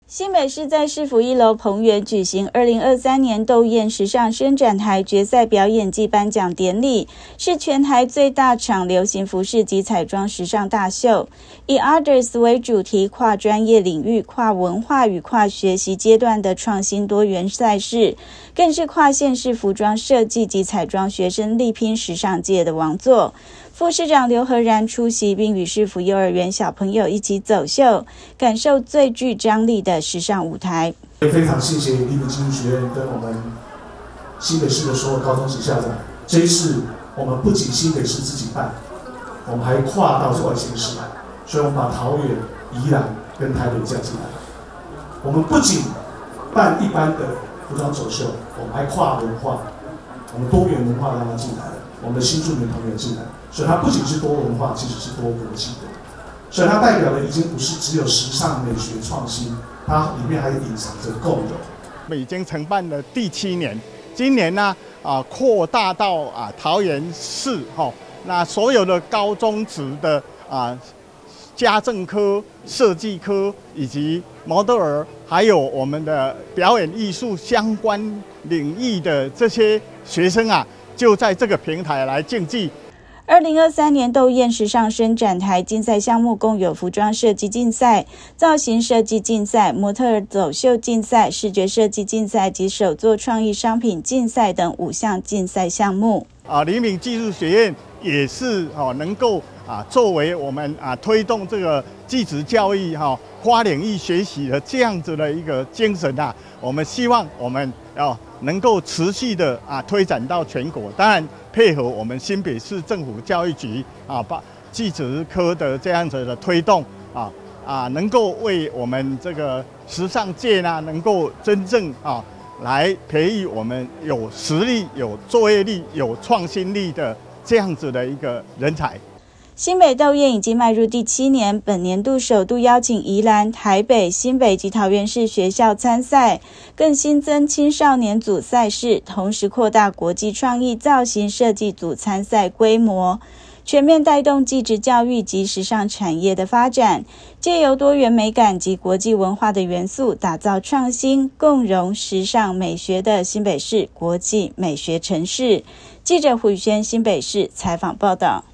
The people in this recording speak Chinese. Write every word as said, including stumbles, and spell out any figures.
新北市在市府一楼彭园举行二零二三年斗艳时尚伸展台决赛表演暨颁奖典礼，是全台最大场流行服饰及彩妆时尚大秀，以 Others 为主题，跨专业领域、跨文化与跨学习阶段的创新多元赛事，更是跨县市服装设计及彩妆学生力拼时尚界的王座。副市长刘和然出席，并与市府幼儿园小朋友一起走秀，感受最具张力的时尚舞台。 非常谢谢立德技术学院跟我们新北市的所有高中级校长。这一次我们不仅新北市自己办，我们还跨到外县市，所以我们把桃园、宜兰跟台北加进来。我们不仅办一般的服装走秀，我们还跨文化，我们多元文化让它进来了，我们的新住民朋友进来。所以它不仅是多文化，其实是多国际的，所以它代表的已经不是只有时尚美学创新，它里面还隐藏着共有。 我们已经承办了第七年，今年呢啊扩大到啊桃园市哈、哦，那所有的高中职的啊家政科、设计科以及模特儿，还有我们的表演艺术相关领域的这些学生啊，就在这个平台来竞技。 二零二三年斗艳时尚伸展台竞赛项目共有服装设计竞赛、造型设计竞赛、模特儿走秀竞赛、视觉设计竞赛及手作创意商品竞赛等五项竞赛项目。 啊，黎明技术学院也是哦，能够啊作为我们啊推动这个技职教育哈、跨领域学习的这样子的一个精神啊，我们希望我们要能够持续的啊推展到全国。当然，配合我们新北市政府教育局啊，把技职科的这样子的推动啊啊，能够为我们这个时尚界呢，能够真正啊。来培育我们有实力、有作业力、有创新力的这样子的一个人才。 新北斗艳已经迈入第七年，本年度首度邀请宜兰、台北、新北及桃园市学校参赛，更新增青少年组赛事，同时扩大国际创意造型设计组参赛规模。全面带动技职教育及时尚产业的发展，借由多元美感及国际文化的元素，打造创新、共融、时尚美学的新北市国际美学城市。记者胡宇轩新北市采访报道。